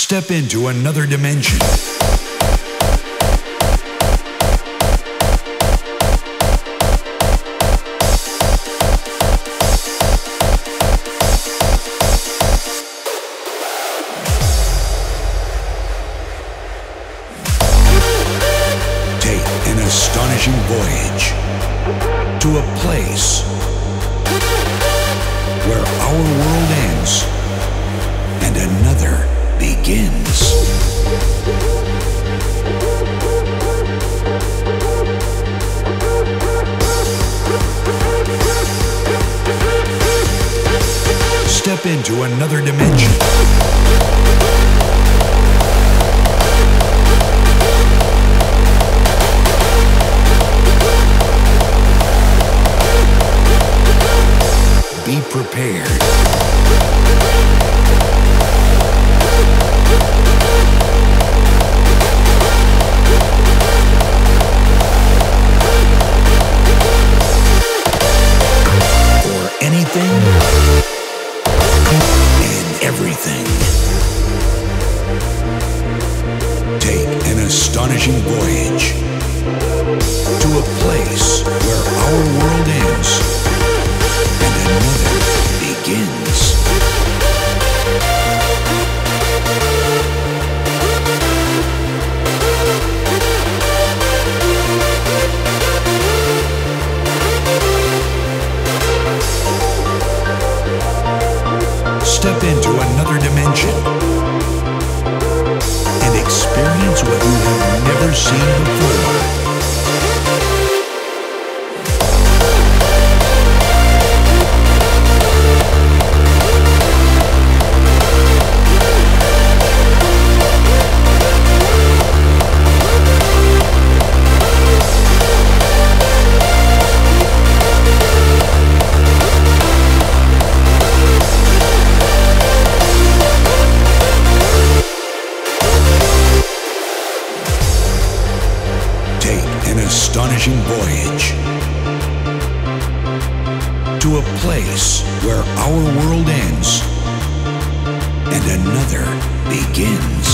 Step into another dimension. Take an astonishing voyage to a place where our world ends and another begins. Step into another dimension. Be prepared. Anything and everything. Take an astonishing voyage to a place where our world ends and another begins. Step into another dimension and experience what you have never seen before. Astonishing voyage to a place where our world ends and another begins.